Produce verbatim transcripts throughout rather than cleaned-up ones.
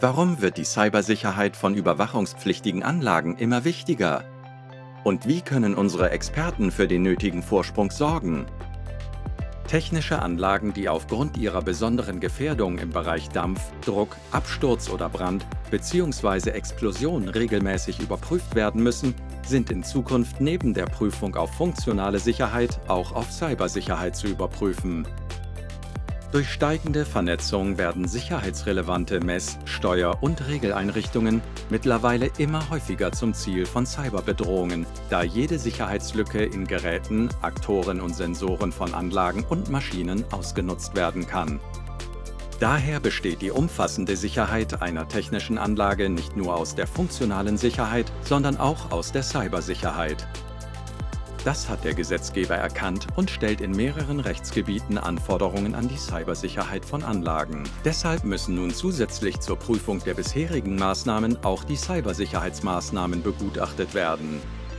Warum wird die Cybersicherheit von überwachungspflichtigen Anlagen immer wichtiger? Und wie können unsere Experten für den nötigen Vorsprung sorgen? Technische Anlagen, die aufgrund ihrer besonderen Gefährdung im Bereich Dampf, Druck, Absturz oder Brand bzw. Explosion regelmäßig überprüft werden müssen, sind in Zukunft neben der Prüfung auf funktionale Sicherheit auch auf Cybersicherheit zu überprüfen. Durch steigende Vernetzung werden sicherheitsrelevante Mess-, Steuer- und Regeleinrichtungen mittlerweile immer häufiger zum Ziel von Cyberbedrohungen, da jede Sicherheitslücke in Geräten, Aktoren und Sensoren von Anlagen und Maschinen ausgenutzt werden kann. Daher besteht die umfassende Sicherheit einer technischen Anlage nicht nur aus der funktionalen Sicherheit, sondern auch aus der Cybersicherheit. Das hat der Gesetzgeber erkannt und stellt in mehreren Rechtsgebieten Anforderungen an die Cybersicherheit von Anlagen. Deshalb müssen nun zusätzlich zur Prüfung der bisherigen Maßnahmen auch die Cybersicherheitsmaßnahmen begutachtet werden.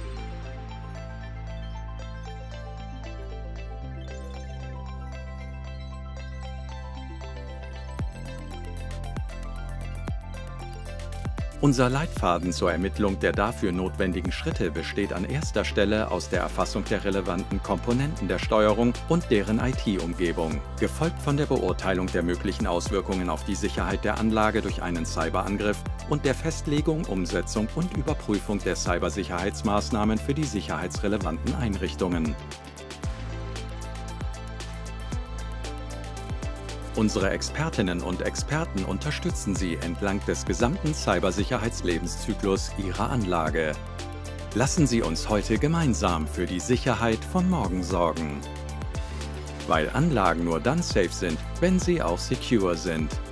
Unser Leitfaden zur Ermittlung der dafür notwendigen Schritte besteht an erster Stelle aus der Erfassung der relevanten Komponenten der Steuerung und deren I T-Umgebung, gefolgt von der Beurteilung der möglichen Auswirkungen auf die Sicherheit der Anlage durch einen Cyberangriff und der Festlegung, Umsetzung und Überprüfung der Cybersicherheitsmaßnahmen für die sicherheitsrelevanten Einrichtungen. Unsere Expertinnen und Experten unterstützen Sie entlang des gesamten Cybersicherheitslebenszyklus Ihrer Anlage. Lassen Sie uns heute gemeinsam für die Sicherheit von morgen sorgen. Weil Anlagen nur dann safe sind, wenn sie auch secure sind.